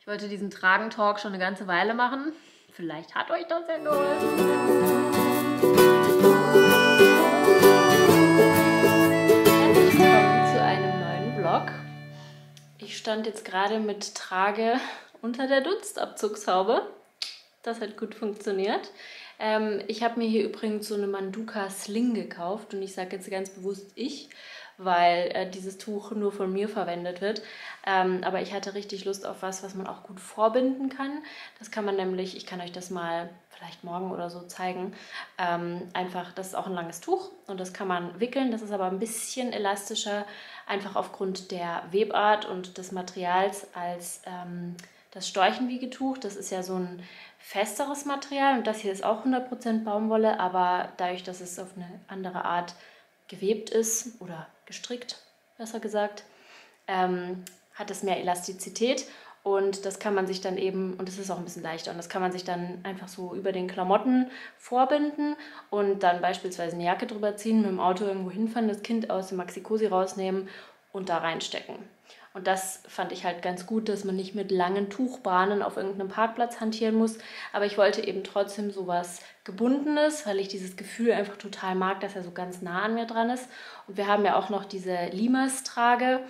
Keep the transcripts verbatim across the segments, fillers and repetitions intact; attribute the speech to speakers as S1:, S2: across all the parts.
S1: Ich wollte diesen Tragen-Talk schon eine ganze Weile machen. Vielleicht hat euch das ja geholfen. Herzlich willkommen zu einem neuen Vlog. Ich stand jetzt gerade mit Trage unter der Dunstabzugshaube. Das hat gut funktioniert. Ähm, ich habe mir hier übrigens so eine Manduka Sling gekauft und ich sage jetzt ganz bewusst ich, weil äh, dieses Tuch nur von mir verwendet wird. Ähm, aber ich hatte richtig Lust auf was, was man auch gut vorbinden kann. Das kann man nämlich, ich kann euch das mal vielleicht morgen oder so zeigen, ähm, einfach, das ist auch ein langes Tuch und das kann man wickeln. Das ist aber ein bisschen elastischer, einfach aufgrund der Webart und des Materials als ähm, das Storchenwiegetuch. Das ist ja so ein festeres Material und das hier ist auch hundert Prozent Baumwolle, aber dadurch, dass es auf eine andere Art gewebt ist oder gestrickt, besser gesagt, ähm, hat es mehr Elastizität und das kann man sich dann eben, und es ist auch ein bisschen leichter, und das kann man sich dann einfach so über den Klamotten vorbinden und dann beispielsweise eine Jacke drüber ziehen, mit dem Auto irgendwo hinfahren, das Kind aus dem Maxi-Cosi rausnehmen und da reinstecken. Und das fand ich halt ganz gut, dass man nicht mit langen Tuchbahnen auf irgendeinem Parkplatz hantieren muss. Aber ich wollte eben trotzdem sowas Gebundenes, weil ich dieses Gefühl einfach total mag, dass er so ganz nah an mir dran ist. Und wir haben ja auch noch diese Limas-Trage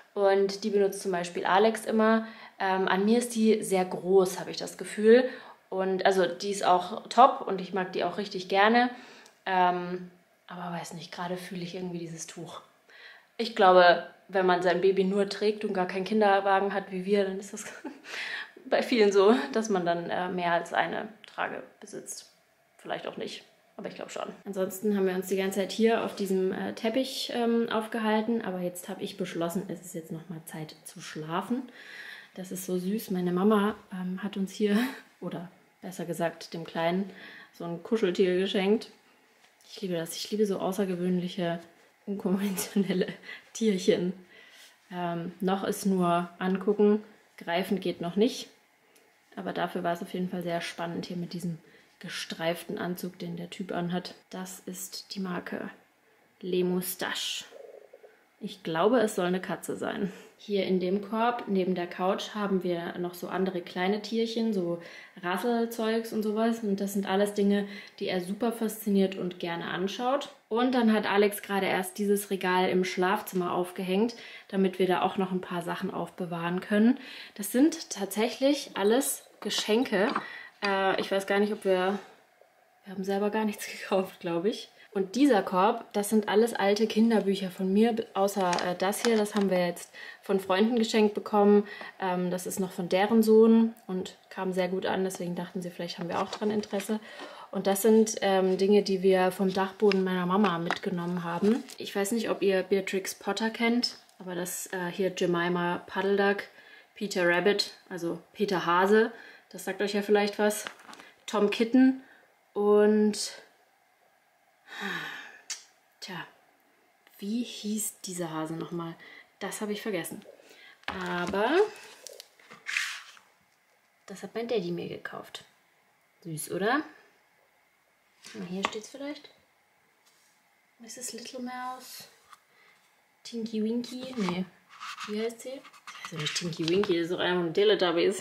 S1: und die benutzt zum Beispiel Alex immer. Ähm, an mir ist die sehr groß, habe ich das Gefühl. Und also die ist auch top und ich mag die auch richtig gerne. Ähm, aber weiß nicht, gerade fühle ich irgendwie dieses Tuch. Ich glaube, wenn man sein Baby nur trägt und gar keinen Kinderwagen hat wie wir, dann ist das bei vielen so, dass man dann äh, mehr als eine Trage besitzt. Vielleicht auch nicht, aber ich glaube schon. Ansonsten haben wir uns die ganze Zeit hier auf diesem äh, Teppich ähm, aufgehalten, aber jetzt habe ich beschlossen, es ist jetzt nochmal Zeit zu schlafen. Das ist so süß. Meine Mama ähm, hat uns hier, oder besser gesagt dem Kleinen, so ein Kuscheltier geschenkt. Ich liebe das. Ich liebe so außergewöhnliche, unkonventionelle Tierchen. Ähm, noch ist nur angucken, greifen geht noch nicht. Aber dafür war es auf jeden Fall sehr spannend hier mit diesem gestreiften Anzug, den der Typ anhat. Das ist die Marke Le Moustache. Ich glaube, es soll eine Katze sein. Hier in dem Korb neben der Couch haben wir noch so andere kleine Tierchen, so Rasselzeugs und sowas. Und das sind alles Dinge, die er super fasziniert und gerne anschaut. Und dann hat Alex gerade erst dieses Regal im Schlafzimmer aufgehängt, damit wir da auch noch ein paar Sachen aufbewahren können. Das sind tatsächlich alles Geschenke. Äh, ich weiß gar nicht, ob wir... Wir haben selber gar nichts gekauft, glaube ich. Und dieser Korb, das sind alles alte Kinderbücher von mir, außer äh, das hier. Das haben wir jetzt von Freunden geschenkt bekommen. Ähm, das ist noch von deren Sohn und kam sehr gut an. Deswegen dachten sie, vielleicht haben wir auch daran Interesse. Und das sind ähm, Dinge, die wir vom Dachboden meiner Mama mitgenommen haben. Ich weiß nicht, ob ihr Beatrix Potter kennt, aber das äh, hier Jemima Puddle Duck, Peter Rabbit, also Peter Hase, das sagt euch ja vielleicht was, Tom Kitten und... Tja, wie hieß dieser Hase nochmal? Das habe ich vergessen. Aber das hat mein Daddy mir gekauft. Süß, oder? Hier steht es vielleicht. Ist es Little Mouse? Tinky Winky? Nee. Wie heißt sie? Das ist ja nicht Tinky Winky, das ist doch einer von Teletubbies.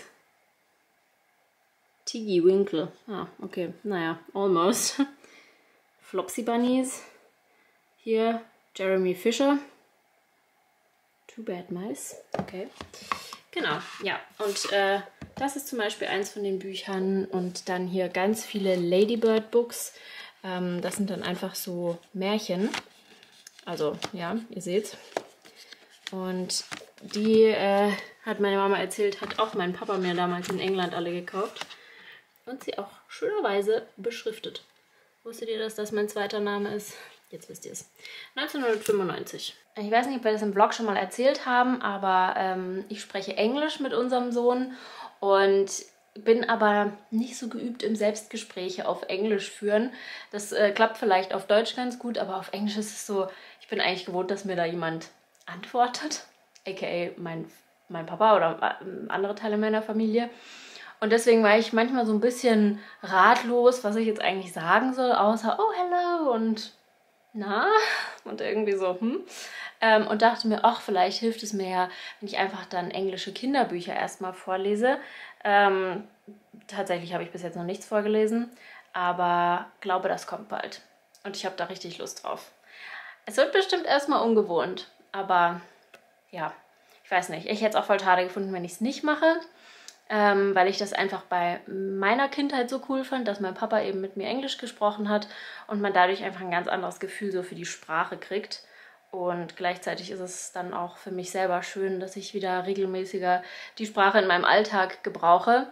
S1: Tiggy Winkle. Ah, okay. Naja, almost. Flopsy Bunnies. Hier Jeremy Fisher. Too Bad Mice. Okay. Genau, ja. Und äh, das ist zum Beispiel eins von den Büchern. Und dann hier ganz viele Ladybird Books. Ähm, das sind dann einfach so Märchen. Also, ja, ihr seht's. Und die äh, hat meine Mama erzählt, hat auch mein Papa mir damals in England alle gekauft. Und sie auch schönerweise beschriftet. Wusstet ihr, dass das mein zweiter Name ist? Jetzt wisst ihr es. neunzehnhundertfünfundneunzig. Ich weiß nicht, ob wir das im Vlog schon mal erzählt haben, aber ähm, ich spreche Englisch mit unserem Sohn und bin aber nicht so geübt im Selbstgespräche auf Englisch führen. Das äh, klappt vielleicht auf Deutsch ganz gut, aber auf Englisch ist es so, ich bin eigentlich gewohnt, dass mir da jemand antwortet, aka mein, mein Papa oder äh, andere Teile meiner Familie. Und deswegen war ich manchmal so ein bisschen ratlos, was ich jetzt eigentlich sagen soll, außer oh, hello und na, und irgendwie so, hm. Ähm, und dachte mir, ach, vielleicht hilft es mir ja, wenn ich einfach dann englische Kinderbücher erstmal vorlese. Ähm, tatsächlich habe ich bis jetzt noch nichts vorgelesen, aber glaube, das kommt bald. Und ich habe da richtig Lust drauf. Es wird bestimmt erstmal ungewohnt, aber ja, ich weiß nicht. Ich hätte es auch voll schade gefunden, wenn ich es nicht mache, ähm, weil ich das einfach bei meiner Kindheit so cool fand, dass mein Papa eben mit mir Englisch gesprochen hat und man dadurch einfach ein ganz anderes Gefühl so für die Sprache kriegt. Und gleichzeitig ist es dann auch für mich selber schön, dass ich wieder regelmäßiger die Sprache in meinem Alltag gebrauche.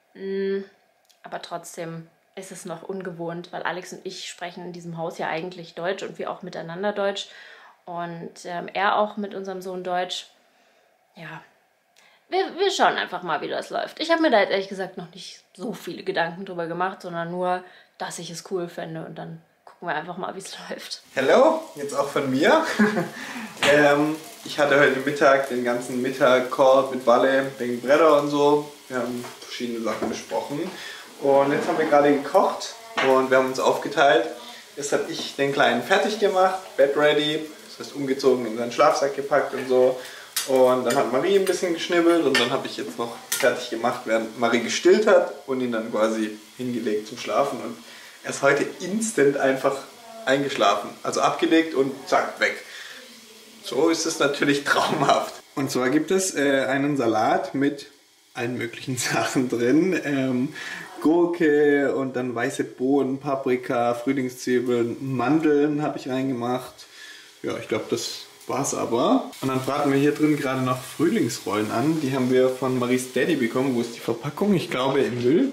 S1: Aber trotzdem ist es noch ungewohnt, weil Alex und ich sprechen in diesem Haus ja eigentlich Deutsch und wir auch miteinander Deutsch. Und ähm, er auch mit unserem Sohn Deutsch. Ja, wir, wir schauen einfach mal, wie das läuft. Ich habe mir da jetzt ehrlich gesagt noch nicht so viele Gedanken drüber gemacht, sondern nur, dass ich es cool fände und dann gucken wir einfach mal, wie es läuft.
S2: Hallo, jetzt auch von mir. ähm, ich hatte heute Mittag den ganzen Mittag Call mit Walle wegen Bretter und so. Wir haben verschiedene Sachen besprochen. Und jetzt haben wir gerade gekocht und wir haben uns aufgeteilt. Jetzt habe ich den Kleinen fertig gemacht, Bed ready, das heißt umgezogen, in seinen Schlafsack gepackt und so. Und dann hat Marie ein bisschen geschnibbelt und dann habe ich jetzt noch fertig gemacht, während Marie gestillt hat und ihn dann quasi hingelegt zum Schlafen. Und er ist heute instant einfach eingeschlafen, also abgelegt und zack, weg. So ist es natürlich traumhaft. Und zwar gibt es äh, einen Salat mit allen möglichen Sachen drin. Ähm, Gurke und dann weiße Bohnen, Paprika, Frühlingszwiebeln, Mandeln habe ich reingemacht. Ja, ich glaube, das war's aber. Und dann braten wir hier drin gerade noch Frühlingsrollen an. Die haben wir von Maries Daddy bekommen. Wo ist die Verpackung? Ich glaube im Müll.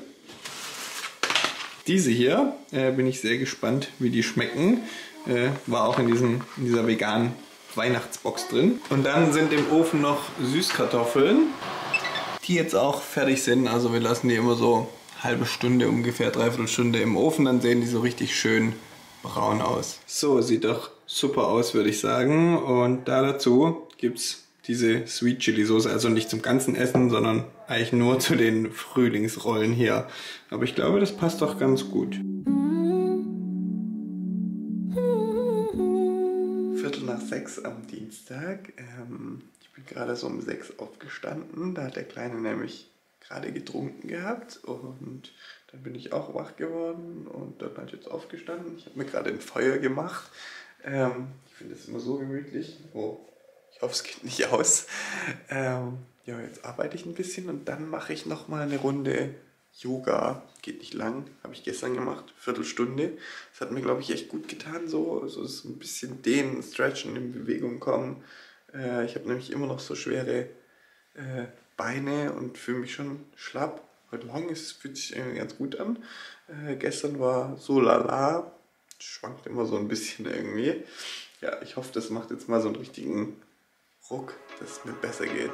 S2: Diese hier, äh, bin ich sehr gespannt, wie die schmecken. Äh, war auch in, diesem, in dieser veganen Weihnachtsbox drin. Und dann sind im Ofen noch Süßkartoffeln, die jetzt auch fertig sind. Also wir lassen die immer so halbe Stunde, ungefähr dreiviertel Stunde im Ofen. Dann sehen die so richtig schön braun aus. So, sieht doch super aus, würde ich sagen. Und da dazu gibt es diese Sweet Chili Soße, also nicht zum ganzen Essen, sondern eigentlich nur zu den Frühlingsrollen hier. Aber ich glaube, das passt doch ganz gut. Viertel nach sechs am Dienstag. Ähm, ich bin gerade so um sechs aufgestanden. Da hat der Kleine nämlich gerade getrunken gehabt und dann bin ich auch wach geworden und dann halt jetzt aufgestanden. Ich habe mir gerade ein Feuer gemacht. Ähm, ich finde das immer so gemütlich. Oh. Ich hoffe, es geht nicht aus. Ähm, ja, jetzt arbeite ich ein bisschen und dann mache ich nochmal eine Runde Yoga. Geht nicht lang, habe ich gestern gemacht, Viertelstunde. Das hat mir, glaube ich, echt gut getan. So, also so ein bisschen dehnen, stretchen, in Bewegung kommen. Äh, ich habe nämlich immer noch so schwere äh, Beine und fühle mich schon schlapp. Heute Morgen ist, fühlt sich irgendwie ganz gut an. Äh, gestern war so lala. Schwankt immer so ein bisschen irgendwie. Ja, ich hoffe, das macht jetzt mal so einen richtigen Ruck, dass es mir besser geht.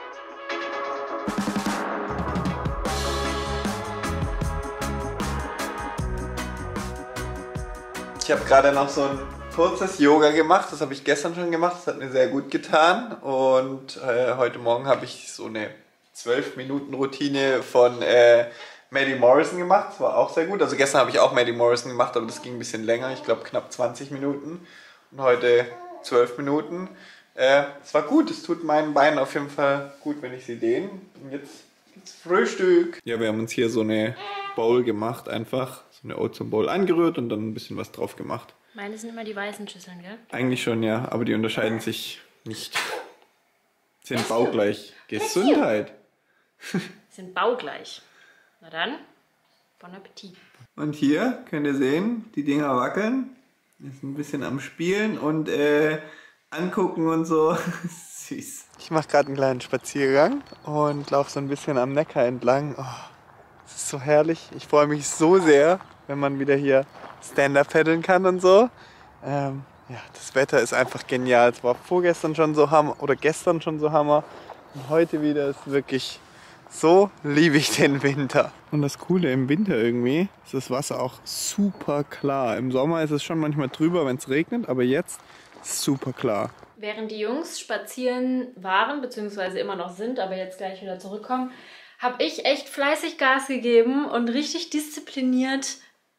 S2: Ich habe gerade noch so ein kurzes Yoga gemacht, das habe ich gestern schon gemacht, das hat mir sehr gut getan. Und äh, heute Morgen habe ich so eine zwölf Minuten Routine von äh, Maddie Morrison gemacht, das war auch sehr gut. Also gestern habe ich auch Maddie Morrison gemacht, aber das ging ein bisschen länger, ich glaube knapp zwanzig Minuten. Und heute zwölf Minuten. Äh, es war gut, es tut meinen Beinen auf jeden Fall gut, wenn ich sie dehne. Und jetzt gibt's Frühstück. Ja, wir haben uns hier so eine Bowl gemacht, einfach so eine Oatmeal Bowl angerührt und dann ein bisschen was drauf gemacht.
S1: Meine sind immer die weißen Schüsseln, gell?
S2: Eigentlich schon, ja, aber die unterscheiden sich nicht. Sind baugleich. Gesundheit.
S1: Sind baugleich. Na dann, bon Appetit.
S2: Und hier könnt ihr sehen, die Dinger wackeln. Ist ein bisschen am Spielen und äh, angucken und so. Süß. Ich mache gerade einen kleinen Spaziergang und laufe so ein bisschen am Neckar entlang. Oh, das ist so herrlich. Ich freue mich so sehr, wenn man wieder hier Stand-Up paddeln kann und so. Ähm, ja, das Wetter ist einfach genial. Es war vorgestern schon so Hammer oder gestern schon so Hammer. Und heute wieder ist wirklich so liebe ich den Winter. Und das Coole im Winter irgendwie ist das Wasser auch super klar. Im Sommer ist es schon manchmal trüber, wenn es regnet, aber jetzt super klar.
S1: Während die Jungs spazieren waren, beziehungsweise immer noch sind, aber jetzt gleich wieder zurückkommen, habe ich echt fleißig Gas gegeben und richtig diszipliniert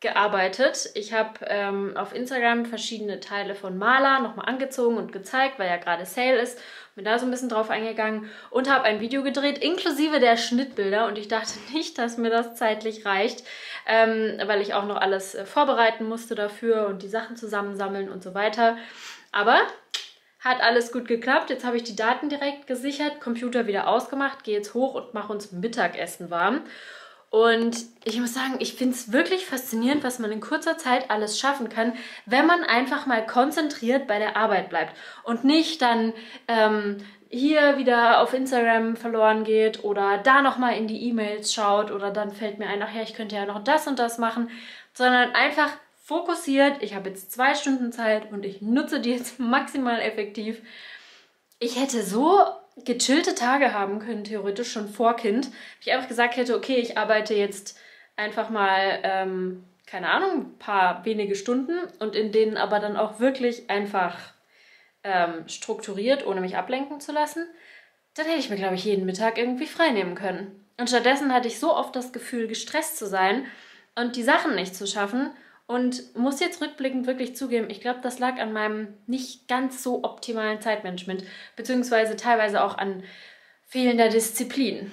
S1: gearbeitet. Ich habe ähm, auf Instagram verschiedene Teile von Mala nochmal angezogen und gezeigt, weil ja gerade Sale ist. Bin da so ein bisschen drauf eingegangen und habe ein Video gedreht, inklusive der Schnittbilder. Und ich dachte nicht, dass mir das zeitlich reicht, ähm, weil ich auch noch alles äh, vorbereiten musste dafür und die Sachen zusammensammeln und so weiter. Aber hat alles gut geklappt. Jetzt habe ich die Daten direkt gesichert, Computer wieder ausgemacht, gehe jetzt hoch und mache uns Mittagessen warm. Und ich muss sagen, ich finde es wirklich faszinierend, was man in kurzer Zeit alles schaffen kann, wenn man einfach mal konzentriert bei der Arbeit bleibt und nicht dann ähm, hier wieder auf Instagram verloren geht oder da nochmal in die E-Mails schaut oder dann fällt mir ein, ach ja, ich könnte ja noch das und das machen, sondern einfach fokussiert. Ich habe jetzt zwei Stunden Zeit und ich nutze die jetzt maximal effektiv. Ich hätte so gechillte Tage haben können, theoretisch schon vor Kind. Ich einfach gesagt hätte, okay, ich arbeite jetzt einfach mal, ähm, keine Ahnung, ein paar wenige Stunden und in denen aber dann auch wirklich einfach ähm, strukturiert, ohne mich ablenken zu lassen. Dann hätte ich mir, glaube ich, jeden Mittag irgendwie frei nehmen können. Und stattdessen hatte ich so oft das Gefühl, gestresst zu sein und die Sachen nicht zu schaffen. Und muss jetzt rückblickend wirklich zugeben, ich glaube, das lag an meinem nicht ganz so optimalen Zeitmanagement, beziehungsweise teilweise auch an fehlender Disziplin.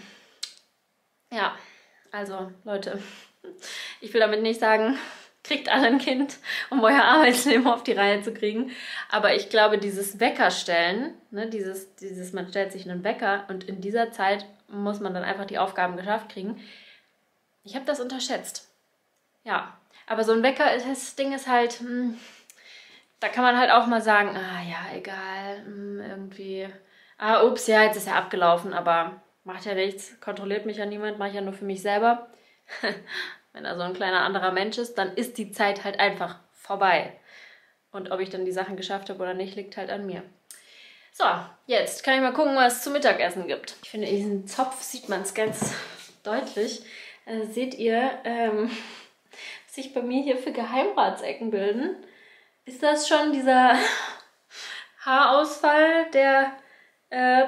S1: Ja, also Leute, ich will damit nicht sagen, kriegt alle ein Kind, um euer Arbeitsleben auf die Reihe zu kriegen. Aber ich glaube, dieses Weckerstellen, ne, dieses, dieses, man stellt sich einen Wecker und in dieser Zeit muss man dann einfach die Aufgaben geschafft kriegen. Ich habe das unterschätzt. Ja. Aber so ein Wecker, das Ding ist halt, mh, da kann man halt auch mal sagen, ah ja, egal, mh, irgendwie, ah ups, ja, jetzt ist ja abgelaufen, aber macht ja nichts, kontrolliert mich ja niemand, mache ich ja nur für mich selber. Wenn er so ein kleiner anderer Mensch ist, dann ist die Zeit halt einfach vorbei. Und ob ich dann die Sachen geschafft habe oder nicht, liegt halt an mir. So, jetzt kann ich mal gucken, was es zum Mittagessen gibt. Ich finde, in diesem Zopf sieht man es ganz deutlich. Also seht ihr, ähm... sich bei mir hier für Geheimratsecken bilden. Ist das schon dieser Haarausfall der äh,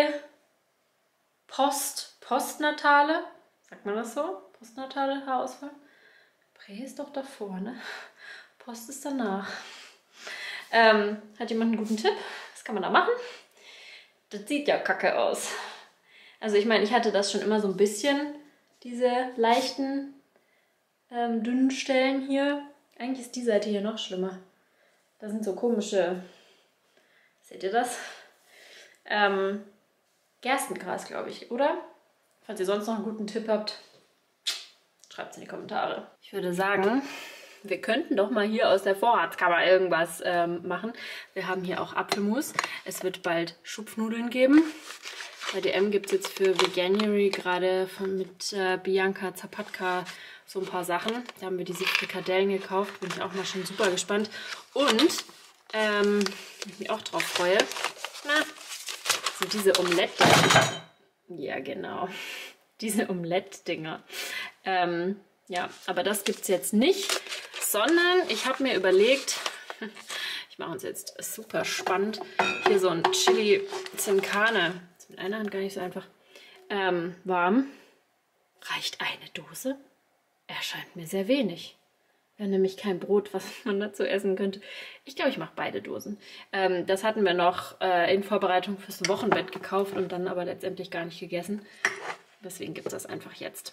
S1: Prä-Post, Postnatale? Sagt man das so? Postnatale Haarausfall? Prä ist doch davor, ne? Post ist danach. Ähm, hat jemand einen guten Tipp? Was kann man da machen? Das sieht ja kacke aus. Also ich meine, ich hatte das schon immer so ein bisschen, diese leichten Ähm, dünnen Stellen hier. Eigentlich ist die Seite hier noch schlimmer. Da sind so komische, seht ihr das? Ähm, Gerstengras, glaube ich, oder? Falls ihr sonst noch einen guten Tipp habt, schreibt es in die Kommentare. Ich würde sagen, wir könnten doch mal hier aus der Vorratskammer irgendwas ähm, machen. Wir haben hier auch Apfelmus. Es wird bald Schupfnudeln geben. Bei D M gibt es jetzt für Veganuary gerade von, mit äh, Bianca Zapatka so ein paar Sachen. Da haben wir diese Frikadellen gekauft. Bin ich auch mal schon super gespannt. Und, ähm, ich mich auch drauf freue, na, sind diese Omelette. Ja, genau. Diese Omelette-Dinger. Ähm, ja, aber das gibt es jetzt nicht, sondern ich habe mir überlegt, ich mache uns jetzt super spannend, hier so ein Chili Sin Carne. Ist mit einer Hand gar nicht so einfach. Ähm, warm. Reicht eine Dose? Erscheint mir sehr wenig. Wäre nämlich kein Brot, was man dazu essen könnte. Ich glaube, ich mache beide Dosen. Ähm, das hatten wir noch äh, in Vorbereitung fürs Wochenbett gekauft und dann aber letztendlich gar nicht gegessen. Deswegen gibt es das einfach jetzt.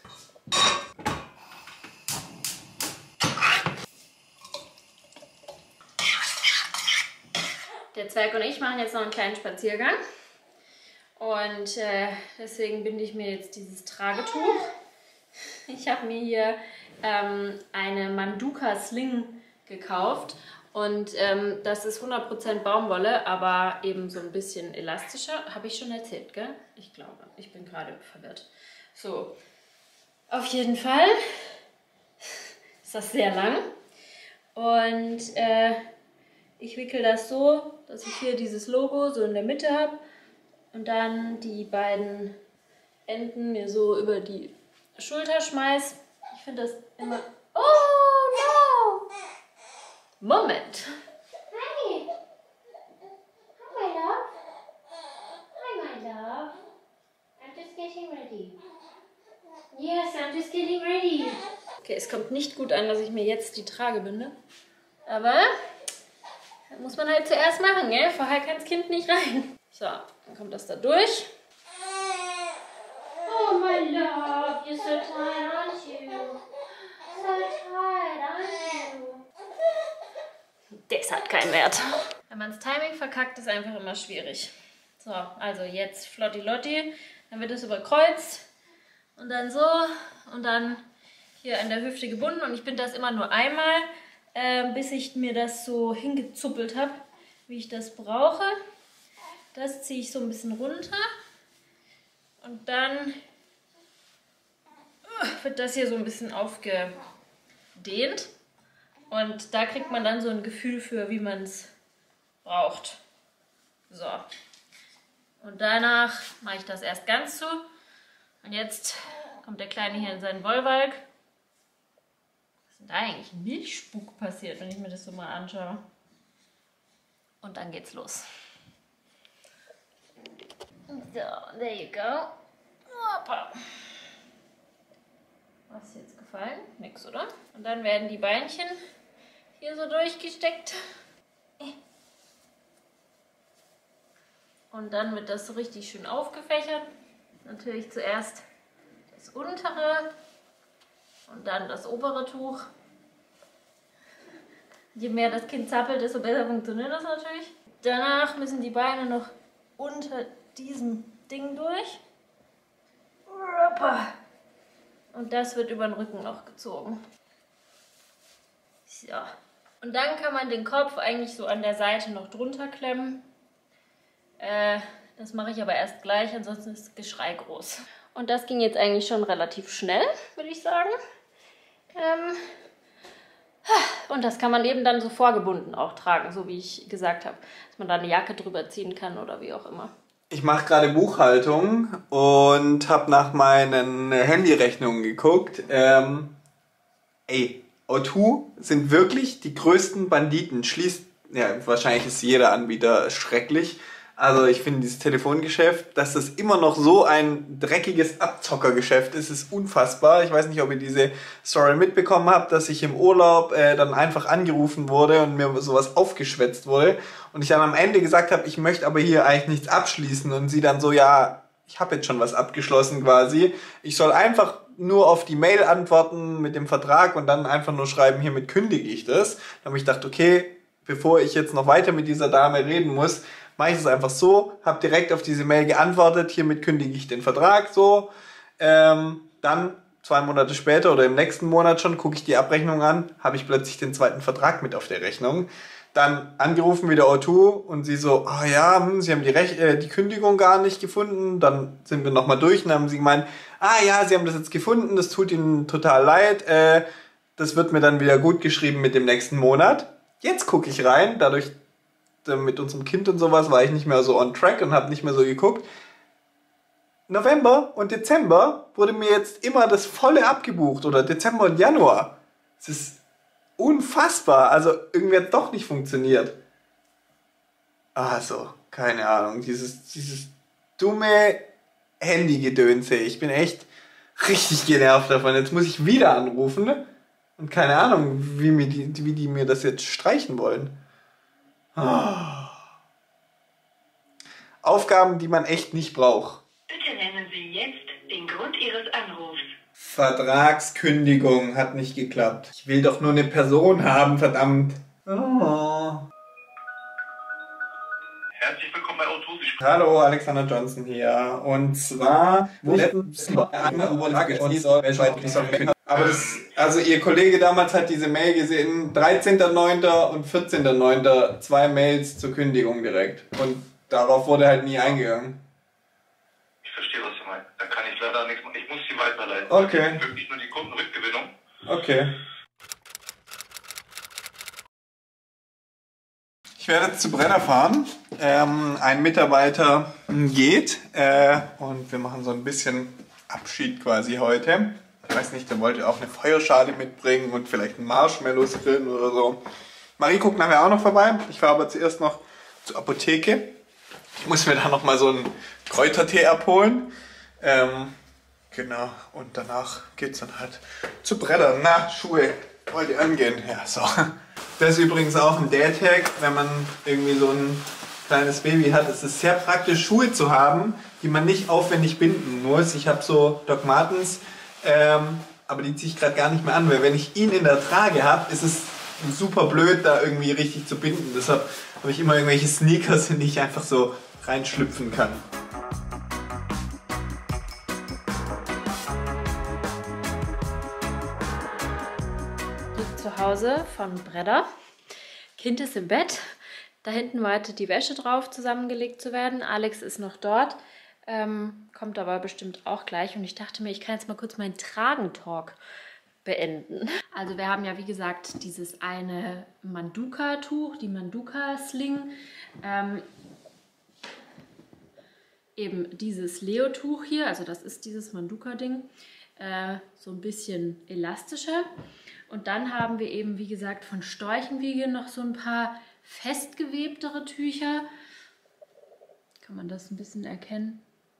S1: Der Zwerg und ich machen jetzt noch einen kleinen Spaziergang. Und äh, deswegen binde ich mir jetzt dieses Tragetuch. Ich habe mir hier ähm, eine Manduka Sling gekauft und ähm, das ist hundert Prozent Baumwolle, aber eben so ein bisschen elastischer. Habe ich schon erzählt, gell? Ich glaube, ich bin gerade verwirrt. So, auf jeden Fall ist das sehr lang und äh, ich wickel das so, dass ich hier dieses Logo so in der Mitte habe und dann die beiden Enden mir so über die Schulter schmeiß. Ich finde das immer... Oh no! Moment!
S3: Hi! Hi, my love. Hi, my love. I'm just getting ready. Yes, I'm just getting ready.
S1: Okay, es kommt nicht gut an, dass ich mir jetzt die Trage binde. Aber das muss man halt zuerst machen, gell? Vorher kann das Kind nicht rein. So, dann kommt das da durch.
S3: Oh, my love, you're so tired, aren't you? So tired, aren't you?
S1: Das hat keinen Wert. Wenn man das Timing verkackt, ist einfach immer schwierig. So, also jetzt Flotti Lotti. Dann wird es überkreuzt. Und dann so. Und dann hier an der Hüfte gebunden. Und ich binde das immer nur einmal, äh, bis ich mir das so hingezuppelt habe, wie ich das brauche. Das ziehe ich so ein bisschen runter. Und dann wird das hier so ein bisschen aufgedehnt. Und da kriegt man dann so ein Gefühl für, wie man es braucht. So. Und danach mache ich das erst ganz zu. Und jetzt kommt der Kleine hier in seinen Wollwalk. Was ist denn da eigentlich? Milchspuk passiert, wenn ich mir das so mal anschaue. Und dann geht's los. So, there you go. Hoppa. Was ist jetzt gefallen? Nix, oder? Und dann werden die Beinchen hier so durchgesteckt. Und dann wird das so richtig schön aufgefächert. Natürlich zuerst das untere und dann das obere Tuch. Je mehr das Kind zappelt, desto besser funktioniert das natürlich. Danach müssen die Beine noch unter diesem Ding durch. Und das wird über den Rücken noch gezogen. So. Und dann kann man den Kopf eigentlich so an der Seite noch drunter klemmen. Äh, das mache ich aber erst gleich, ansonsten ist das Geschrei groß. Und das ging jetzt eigentlich schon relativ schnell, würde ich sagen. Ähm, und das kann man eben dann so vorgebunden auch tragen, so wie ich gesagt habe. Dass man da eine Jacke drüber ziehen kann oder wie auch immer.
S2: Ich mache gerade Buchhaltung und habe nach meinen Handyrechnungen geguckt. Ähm, ey, O zwei sind wirklich die größten Banditen. Schließt, ja, wahrscheinlich ist jeder Anbieter schrecklich. Also ich finde dieses Telefongeschäft, dass das immer noch so ein dreckiges Abzockergeschäft ist, ist unfassbar. Ich weiß nicht, ob ihr diese Story mitbekommen habt, dass ich im Urlaub äh, dann einfach angerufen wurde und mir sowas aufgeschwätzt wurde. Und ich dann am Ende gesagt habe, ich möchte aber hier eigentlich nichts abschließen. Und sie dann so, ja, ich habe jetzt schon was abgeschlossen quasi. Ich soll einfach nur auf die Mail antworten mit dem Vertrag und dann einfach nur schreiben, hiermit kündige ich das. Da habe ich gedacht, okay, bevor ich jetzt noch weiter mit dieser Dame reden muss, mache ich es einfach so, habe direkt auf diese Mail geantwortet, hiermit kündige ich den Vertrag, so. Ähm, dann, zwei Monate später oder im nächsten Monat schon, gucke ich die Abrechnung an, habe ich plötzlich den zweiten Vertrag mit auf der Rechnung. Dann angerufen wieder O zwei und sie so, oh ja, hm, sie haben die, Rech äh, die Kündigung gar nicht gefunden. Dann sind wir nochmal durch und haben sie gemeint, ah ja, sie haben das jetzt gefunden, das tut ihnen total leid, äh, das wird mir dann wieder gut geschrieben mit dem nächsten Monat. Jetzt gucke ich rein, dadurch, mit unserem Kind und sowas war ich nicht mehr so on track und habe nicht mehr so geguckt. November und Dezember wurde mir jetzt immer das volle abgebucht oder Dezember und Januar. Es ist unfassbar. Also irgendwie hat es doch nicht funktioniert. Also, keine Ahnung. Dieses, dieses dumme Handygedönse. Ich bin echt richtig genervt davon. Jetzt muss ich wieder anrufen und keine Ahnung, wie, mir die, wie die mir das jetzt streichen wollen. Oh. Aufgaben, die man echt nicht braucht.
S4: Bitte nennen Sie jetzt den Grund Ihres Anrufs.
S2: Vertragskündigung hat nicht geklappt. Ich will doch nur eine Person haben, verdammt. Oh.
S5: Herzlich willkommen bei O zwei.
S2: Hallo, Alexander Johnson hier. Und zwar... Aber das, also Ihr Kollege damals hat diese Mail gesehen, dreizehnter neunter und vierzehnter neunter zwei Mails zur Kündigung direkt. Und darauf wurde halt nie eingegangen.
S5: Ich verstehe, was du meinst. Da kann ich leider nichts machen. Ich muss sie weiterleiten.
S2: Okay.
S5: Das ist wirklich nur die Kundenrückgewinnung.
S2: Okay. Ich werde jetzt zu Brenner fahren. Ähm, ein Mitarbeiter geht äh, und wir machen so ein bisschen Abschied quasi heute. Ich weiß nicht, der wollte auch eine Feuerschale mitbringen und vielleicht einen Marshmallows grillen oder so. Marie guckt nachher auch noch vorbei. Ich fahre aber zuerst noch zur Apotheke. Ich muss mir da nochmal so einen Kräutertee abholen. Ähm, Genau, und danach geht's dann halt zu Brettern. Na, Schuhe, wollt ihr angehen? Ja, so. Das ist übrigens auch ein Dad-Hack, wenn man irgendwie so ein kleines Baby hat. Es ist sehr praktisch, Schuhe zu haben, die man nicht aufwendig binden muss. Ich habe so Doc Martens, ähm, aber die ziehe ich gerade gar nicht mehr an, weil wenn ich ihn in der Trage habe, ist es super blöd, da irgendwie richtig zu binden. Deshalb habe ich immer irgendwelche Sneakers, in die ich einfach so reinschlüpfen kann.
S1: Zu Hause von Bredder. Kind ist im Bett. Da hinten wartet die Wäsche drauf, zusammengelegt zu werden. Alex ist noch dort, ähm, kommt aber bestimmt auch gleich. Und ich dachte mir, ich kann jetzt mal kurz meinen Tragentalk beenden. Also wir haben ja, wie gesagt, dieses eine Manduka-Tuch, die Manduka-Sling. Ähm, eben dieses Leo-Tuch hier, also das ist dieses Manduka-Ding, äh, so ein bisschen elastischer. Und dann haben wir eben, wie gesagt, von Storchenwiege noch so ein paar festgewebtere Tücher. Kann man das ein bisschen erkennen?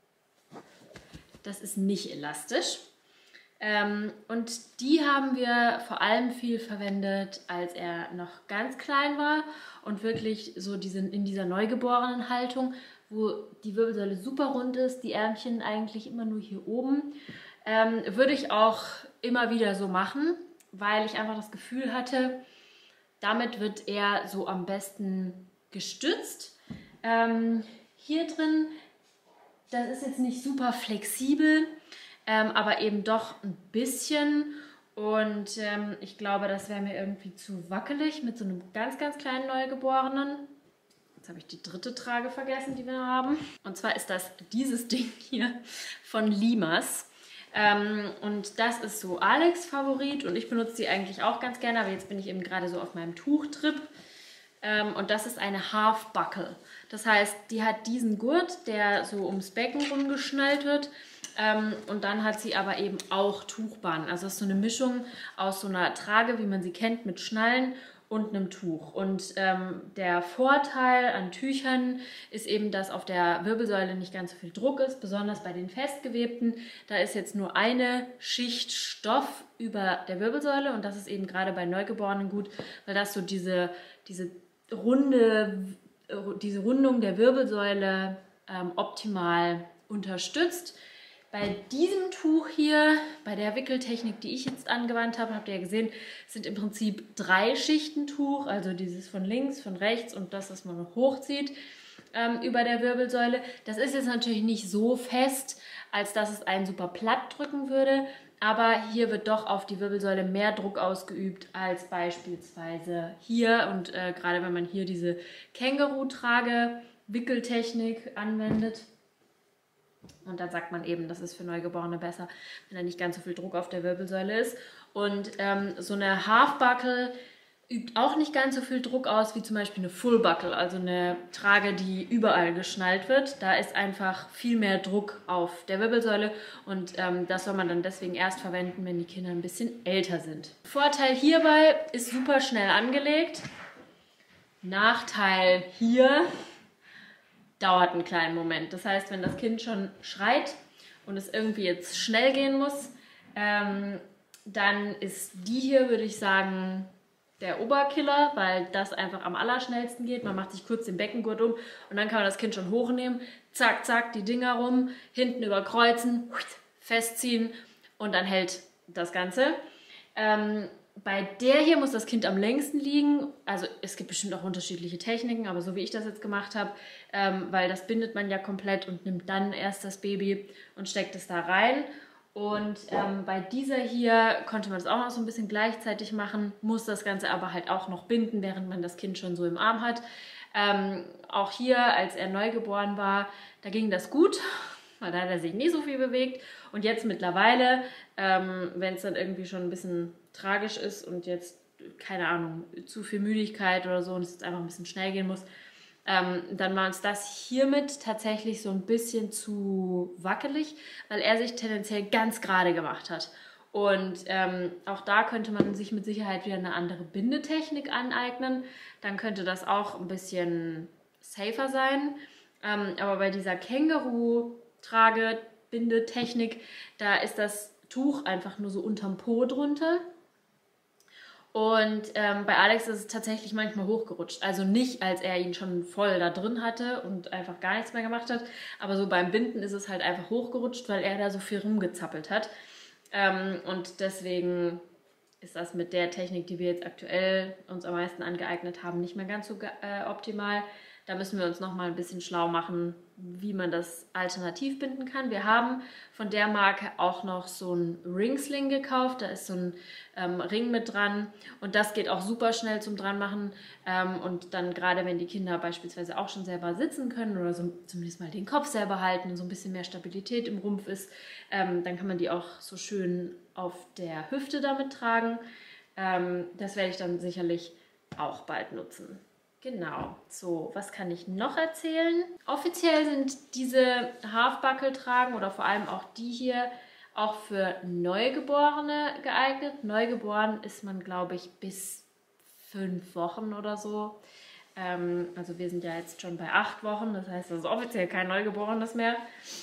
S1: Das ist nicht elastisch. Ähm, und die haben wir vor allem viel verwendet, als er noch ganz klein war und wirklich so diesen, in dieser neugeborenen Haltung, wo die Wirbelsäule super rund ist, die Ärmchen eigentlich immer nur hier oben. Ähm, würde ich auch immer wieder so machen, weil ich einfach das Gefühl hatte, damit wird er so am besten gestützt. Ähm, hier drin, das ist jetzt nicht super flexibel, ähm, aber eben doch ein bisschen. Und ähm, ich glaube, das wäre mir irgendwie zu wackelig mit so einem ganz, ganz kleinen Neugeborenen. Jetzt habe ich die dritte Trage vergessen, die wir haben. Und zwar ist das dieses Ding hier von Limas. Ähm, und das ist so Alex' Favorit und ich benutze die eigentlich auch ganz gerne, aber jetzt bin ich eben gerade so auf meinem Tuchtrip. Ähm, und das ist eine Half Buckle. Das heißt, die hat diesen Gurt, der so ums Becken rumgeschnallt wird. Ähm, und dann hat sie aber eben auch Tuchbahnen. Also das ist so eine Mischung aus so einer Trage, wie man sie kennt, mit Schnallen und einem Tuch. Und ähm, der Vorteil an Tüchern ist eben, dass auf der Wirbelsäule nicht ganz so viel Druck ist, besonders bei den festgewebten. Da ist jetzt nur eine Schicht Stoff über der Wirbelsäule und das ist eben gerade bei Neugeborenen gut, weil das so diese, diese, runde, diese Rundung der Wirbelsäule ähm, optimal unterstützt. Bei diesem Tuch hier, bei der Wickeltechnik, die ich jetzt angewandt habe, habt ihr ja gesehen, sind im Prinzip drei Schichten Tuch, also dieses von links, von rechts und das, was man noch hochzieht ähm, über der Wirbelsäule. Das ist jetzt natürlich nicht so fest, als dass es einen super platt drücken würde, aber hier wird doch auf die Wirbelsäule mehr Druck ausgeübt als beispielsweise hier und äh, gerade wenn man hier diese Känguru-Trage-Wickeltechnik anwendet. Und dann sagt man eben, das ist für Neugeborene besser, wenn da nicht ganz so viel Druck auf der Wirbelsäule ist. Und ähm, so eine Half Buckle übt auch nicht ganz so viel Druck aus wie zum Beispiel eine Full Buckle, also eine Trage, die überall geschnallt wird. Da ist einfach viel mehr Druck auf der Wirbelsäule und ähm, das soll man dann deswegen erst verwenden, wenn die Kinder ein bisschen älter sind. Vorteil hierbei ist super schnell angelegt. Nachteil hier dauert einen kleinen Moment. Das heißt, wenn das Kind schon schreit und es irgendwie jetzt schnell gehen muss, ähm, dann ist die hier, würde ich sagen, der Oberkiller, weil das einfach am allerschnellsten geht. Man macht sich kurz den Beckengurt um und dann kann man das Kind schon hochnehmen. Zack, zack, die Dinger rum, hinten überkreuzen, festziehen und dann hält das Ganze. Ähm, Bei der hier muss das Kind am längsten liegen, also es gibt bestimmt auch unterschiedliche Techniken, aber so wie ich das jetzt gemacht habe, ähm, weil das bindet man ja komplett und nimmt dann erst das Baby und steckt es da rein. Und ähm, bei dieser hier konnte man das auch noch so ein bisschen gleichzeitig machen, muss das Ganze aber halt auch noch binden, während man das Kind schon so im Arm hat. Ähm, auch hier, als er neugeboren war, da ging das gut, weil da hat er sich nicht so viel bewegt. Und jetzt mittlerweile, ähm, wenn es dann irgendwie schon ein bisschen tragisch ist und jetzt, keine Ahnung, zu viel Müdigkeit oder so und es jetzt einfach ein bisschen schnell gehen muss, ähm, dann war uns das hiermit tatsächlich so ein bisschen zu wackelig, weil er sich tendenziell ganz gerade gemacht hat. Und ähm, auch da könnte man sich mit Sicherheit wieder eine andere Bindetechnik aneignen. Dann könnte das auch ein bisschen safer sein. Ähm, aber bei dieser Känguru-Trage Bindetechnik, da ist das Tuch einfach nur so unterm Po drunter. Und ähm, bei Alex ist es tatsächlich manchmal hochgerutscht. Also nicht, als er ihn schon voll da drin hatte und einfach gar nichts mehr gemacht hat. Aber so beim Binden ist es halt einfach hochgerutscht, weil er da so viel rumgezappelt hat. Ähm, und deswegen ist das mit der Technik, die wir jetzt aktuell uns am meisten angeeignet haben, nicht mehr ganz so äh, optimal. Da müssen wir uns nochmal ein bisschen schlau machen, wie man das alternativ binden kann. Wir haben von der Marke auch noch so einen Ringsling gekauft. Da ist so ein ähm, Ring mit dran und das geht auch super schnell zum Dranmachen. Ähm, und dann gerade, wenn die Kinder beispielsweise auch schon selber sitzen können oder so zumindest mal den Kopf selber halten und so ein bisschen mehr Stabilität im Rumpf ist, ähm, dann kann man die auch so schön auf der Hüfte damit tragen. Ähm, das werde ich dann sicherlich auch bald nutzen. Genau, so, was kann ich noch erzählen? Offiziell sind diese Halfbuckle-Tragen oder vor allem auch die hier auch für Neugeborene geeignet. Neugeboren ist man, glaube ich, bis fünf Wochen oder so. Ähm, also wir sind ja jetzt schon bei acht Wochen, das heißt, das ist offiziell kein Neugeborenes mehr.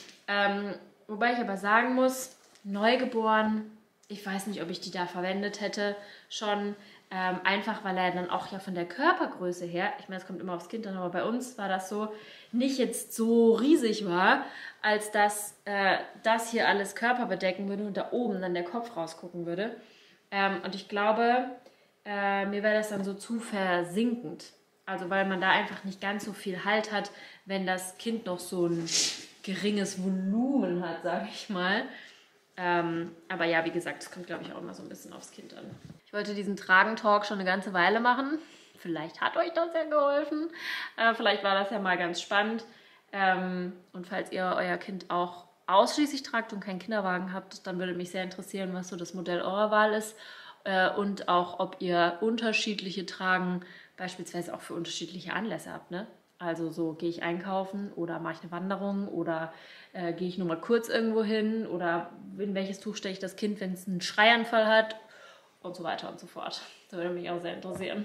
S1: Ähm, wobei ich aber sagen muss, Neugeboren, ich weiß nicht, ob ich die da verwendet hätte, schon. Ähm, einfach, weil er dann auch ja von der Körpergröße her, ich meine, es kommt immer aufs Kind an, aber bei uns war das so, nicht jetzt so riesig war, als dass äh, das hier alles Körper bedecken würde und da oben dann der Kopf rausgucken würde. Ähm, und ich glaube, äh, mir wäre das dann so zu versinkend. Also weil man da einfach nicht ganz so viel Halt hat, wenn das Kind noch so ein geringes Volumen hat, sage ich mal. Ähm, aber ja, wie gesagt, es kommt, glaube ich, auch immer so ein bisschen aufs Kind an. Ich wollte diesen Tragen-Talk schon eine ganze Weile machen. Vielleicht hat euch das ja geholfen. Äh, vielleicht war das ja mal ganz spannend. Ähm, und falls ihr euer Kind auch ausschließlich tragt und keinen Kinderwagen habt, dann würde mich sehr interessieren, was so das Modell eurer Wahl ist. Äh, und auch, ob ihr unterschiedliche Tragen beispielsweise auch für unterschiedliche Anlässe habt, ne? Also so, gehe ich einkaufen oder mache ich eine Wanderung oder äh, gehe ich nur mal kurz irgendwo hin oder in welches Tuch stelle ich das Kind, wenn es einen Schreianfall hat und so weiter und so fort. Das würde mich auch sehr interessieren.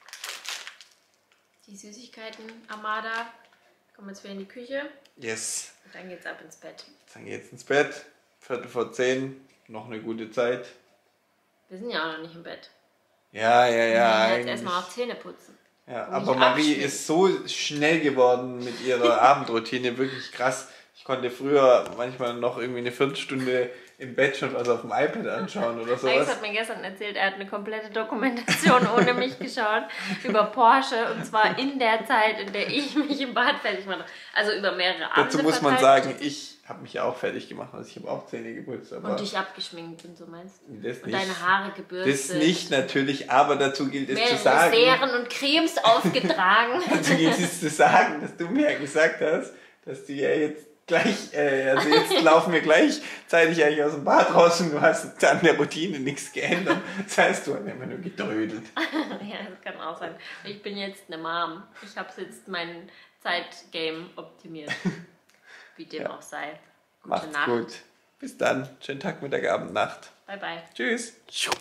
S1: Die Süßigkeiten, Armada, kommen jetzt wieder in die Küche.
S2: Yes.
S1: Und dann geht's ab ins Bett.
S2: Dann geht's ins Bett. Viertel vor zehn. Noch eine gute Zeit.
S1: Wir sind ja auch noch nicht im Bett.
S2: Ja, ja, ja.
S1: Wir müssen jetzt
S2: eigentlich.
S1: erstmal noch Zähne putzen.
S2: Ja,
S1: Und
S2: aber
S1: mich
S2: Marie
S1: abschminken.
S2: ist so schnell geworden mit ihrer Abendroutine, wirklich krass. Ich konnte früher manchmal noch irgendwie eine Viertelstunde im Bett schon was auf dem iPad anschauen oder
S1: Alex
S2: sowas.
S1: hat mir gestern erzählt, er hat eine komplette Dokumentation ohne mich geschaut über Porsche und zwar in der Zeit, in der ich mich im Bad fertig mache. Also über mehrere Abende
S2: Dazu muss man
S1: verteilt.
S2: sagen, ich habe mich ja auch fertig gemacht, also ich habe auch Zähne geputzt. Aber
S1: Und dich abgeschminkt und so meinst du?
S2: das
S1: Und
S2: nicht.
S1: deine Haare gebürstet.
S2: Das nicht natürlich, aber dazu gilt es zu
S1: Mehrere
S2: sagen.
S1: Serien und Cremes aufgetragen.
S2: Dazu gilt es zu sagen, dass du mir ja gesagt hast, dass du ja jetzt gleich, äh, also jetzt laufen wir gleichzeitig eigentlich aus dem Bad raus und du hast an der Routine nichts geändert. Das heißt, du hast immer nur gedrödelt.
S1: Ja, das kann auch sein. Ich bin jetzt eine Mom. Ich habe jetzt mein Zeitgame optimiert. Wie dem
S2: Ja.
S1: auch sei. Gute
S2: Macht's
S1: Nacht.
S2: gut. Bis dann. Schönen Tag, Mittag, Abend, Nacht.
S1: Bye, bye.
S2: Tschüss.